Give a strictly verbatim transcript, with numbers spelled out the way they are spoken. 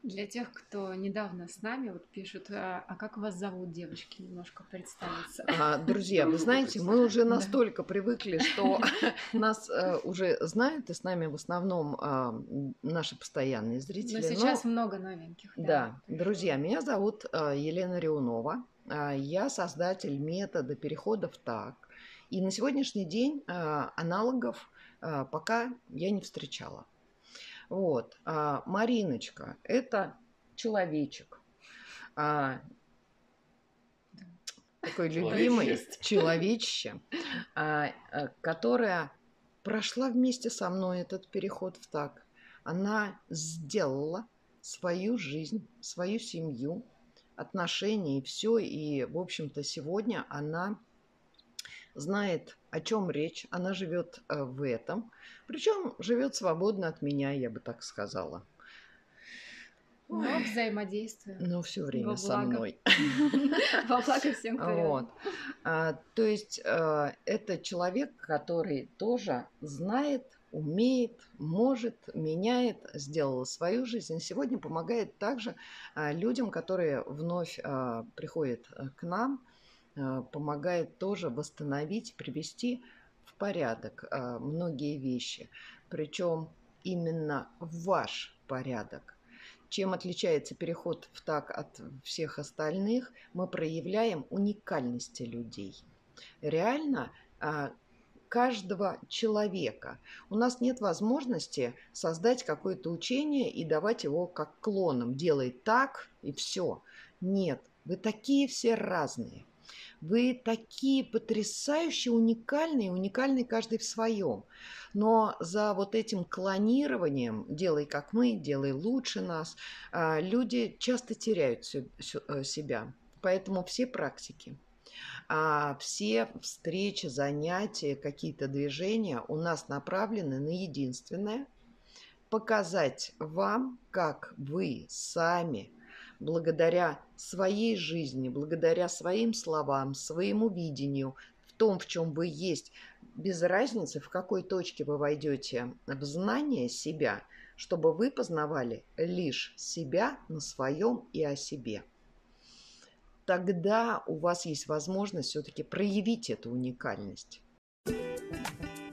Для тех, кто недавно с нами, вот пишут: "А а как вас зовут, девочки?" Немножко представиться. А, друзья, вы знаете, мы уже Да. настолько привыкли, что нас, э, уже знают, и с нами в основном, а, м, наши постоянные Но зрители. сейчас Но много новеньких, да, да, пришло. друзья, меня зовут, а, Елена Рионова. А, я создатель метода перехода в "так". И на сегодняшний день, а, аналогов, а, пока я не встречала. Вот. А, Мариночка- это человечек. А Да. такой Так и любимый, есть. человечище, а, а, которая прошла вместе со мной этот переход в "так". Она сделала свою жизнь, свою семью, отношения и всё. И, в общем-то, сегодня она знает, о чём речь. Она живет, э, в этом. Причем живет свободно от меня, я бы так сказала. Но Ой. взаимодействуем Но всё во время со благо. мной. Во благо всем, кто Вот. рядом. А, то есть, а, это человек, который тоже знает, умеет, может, меняет, сделала свою жизнь. Сегодня помогает также, а, людям, которые вновь, а, приходят, а, к нам. А, помогает тоже восстановить, привести в порядок, а, многие вещи. Причем именно в ваш порядок. Чем отличается переход в "так" от всех остальных? Мы проявляем уникальности людей. Реально, а, каждого человека. У нас нет возможности создать какое-то учение и давать его как клонам: "Делай так и всё". Нет, вы такие все разные. Вы такие потрясающе уникальные, уникальный каждый в своем. Но за вот этим клонированием: "Делай как мы, делай лучше нас", а, люди часто теряют сё сё э, себя. Поэтому все практики, а, все встречи, занятия, какие-то движения у нас направлены на единственное: показать вам, как вы сами, благодаря своей жизни, благодаря своим словам, своему видению, в том, в чём вы есть, без разницы, в какой точке вы войдете в знание себя, чтобы вы познавали лишь себя на своем и о себе. Тогда у вас есть возможность всё-таки проявить эту уникальность.